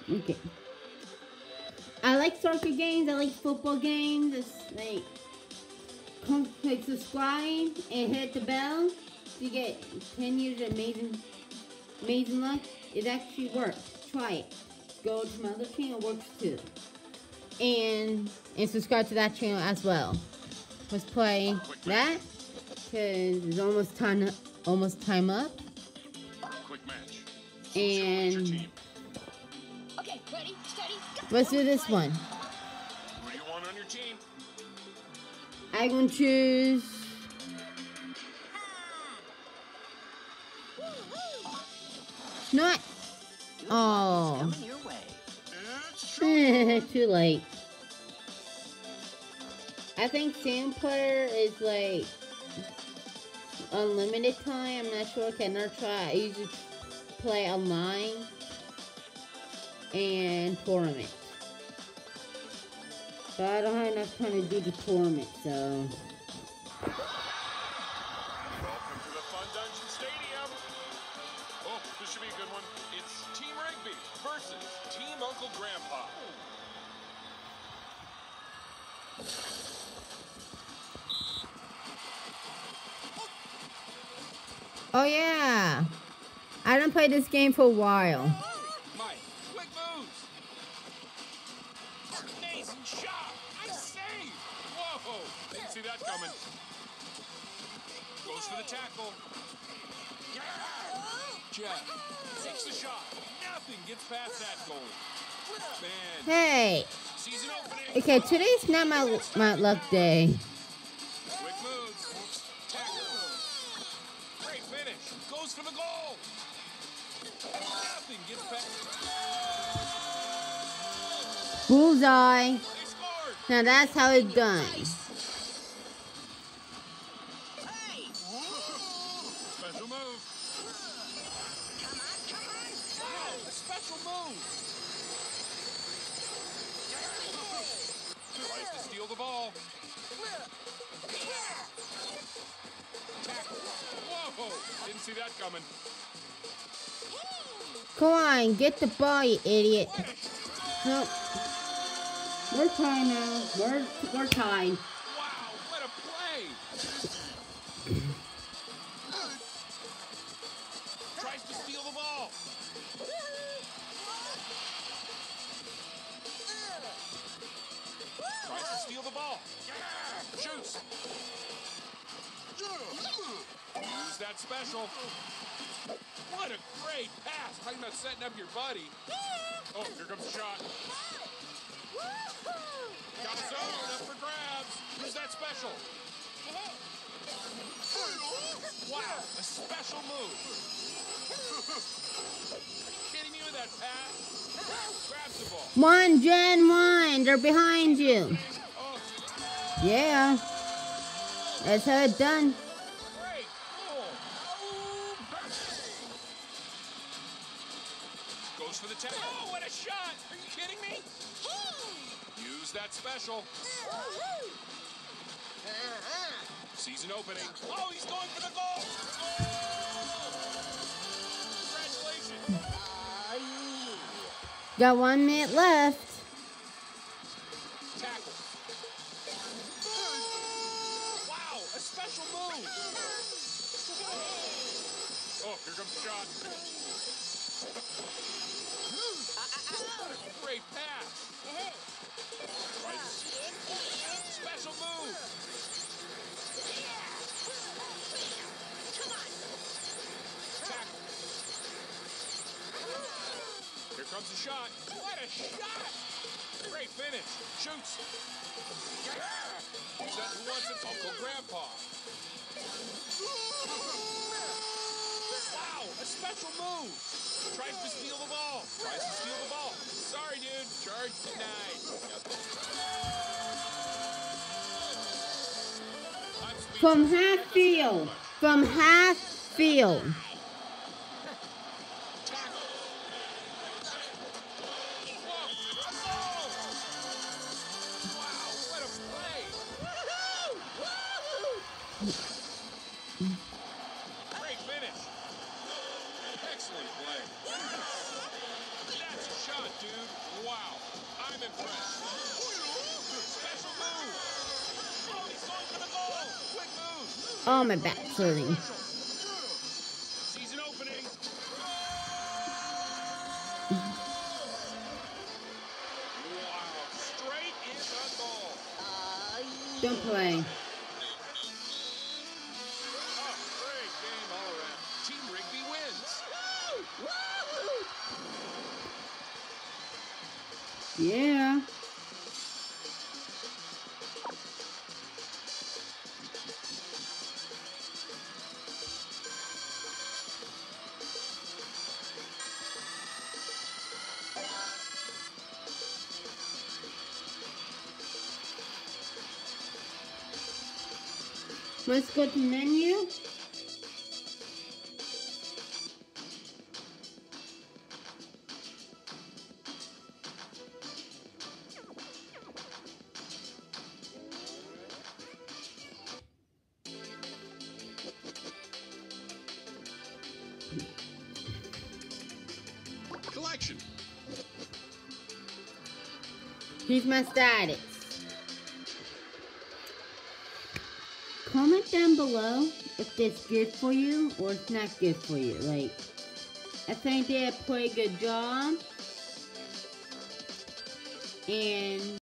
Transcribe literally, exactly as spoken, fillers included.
Okay. I like soccer games. I like football games. It's like, like subscribe and hit the bell to get ten years of amazing, amazing luck. It actually works. Try it. Go to my other channel. It works too. And and subscribe to that channel as well. Let's play that because it's almost time. Almost time up. Quick match. And Okay, ready, steady, go. Let's do this one. Who do you want on your team? I'm gonna choose. Not. Oh. Coming your way. Too late. I think Sam player is like unlimited time. I'm not sure. Okay, another try. I usually play online and tournament. But I don't have enough time to do the tournament, so. Welcome to the Fun Dungeon Stadium. Oh, this should be a good one. It's Team Rigby versus Team Uncle Grandpa. Oh yeah, I haven't played this game for a while. Mike, quick moves. Amazing shot. I saved. Whoa, didn't see that coming. Goes for the tackle. Jeff takes the shot. Nothing gets past that goal. Man. Hey. Season opening. Okay, today's not my my luck day. Quick moves. Tackle. Great finish. Goes for the goal. Nothing gets past. Bullseye. They scored. Now that's how it's done. Hey! Special move. Come on, come on! Wow, a special move. Tries to steal the ball. Tackle. Whoa, didn't see that coming. Come on, get the ball, you idiot. Nope. We're tied now. We're we're tied. Wow, what a play. Tries to steal the ball. Tries to steal the ball. Shoots. Use that special. What a great pass. Talking about setting up your buddy. Oh, here comes the shot. Got his own up for grabs. Use that special. Wow, a special move. Kidding me with that pass? Grabs the ball. One, Gen, one. They're behind you. Oh, Yeah. That's how it's done. great goal. Goes for the tap. Oh, what a shot. Are you kidding me? Use that special. Season opening. Oh, he's going for the goal. Oh! Congratulations. Got one minute left. Tackle. Wow, a special move. Oh, here comes the shot. Great pass. Right. Special move. Tackle. Here comes the shot. What a shot! Great finish. Shoots. Use that who wants it? Uncle Grandpa. Wow, a special move. Tries to steal the ball. Tries to steal the ball. Sorry, dude. Charge denied. I'm speechless. From half field. From half field. Tackle. Wow, what a play! Great finish. Excellent play. That's a shot, dude. impressed. Special move. Oh, he's going for the goal. Quick move. Oh, my back's hurting. Season opening. Wow, straight in the goal. Don't play. Oh, great game all around. Team Rigby wins. Yeah. Let's go to menu. Collection. Here's my status. Comment down below if it's good for you or it's not good for you. Like, I think they did a pretty good job. And